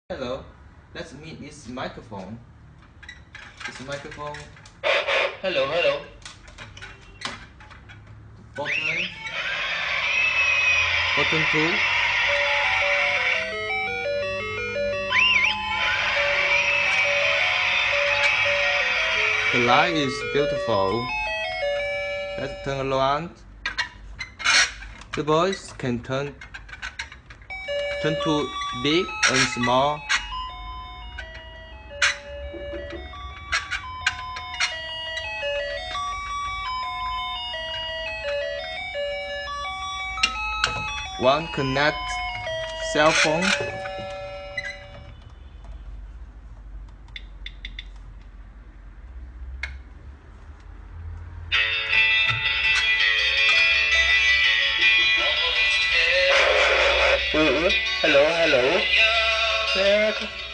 Hello, let's meet this microphone. This microphone. Hello. Button. Button 2. The light is beautiful. Let's turn around. The voice can turn to big and small. One connect cell phone. Hello. Check.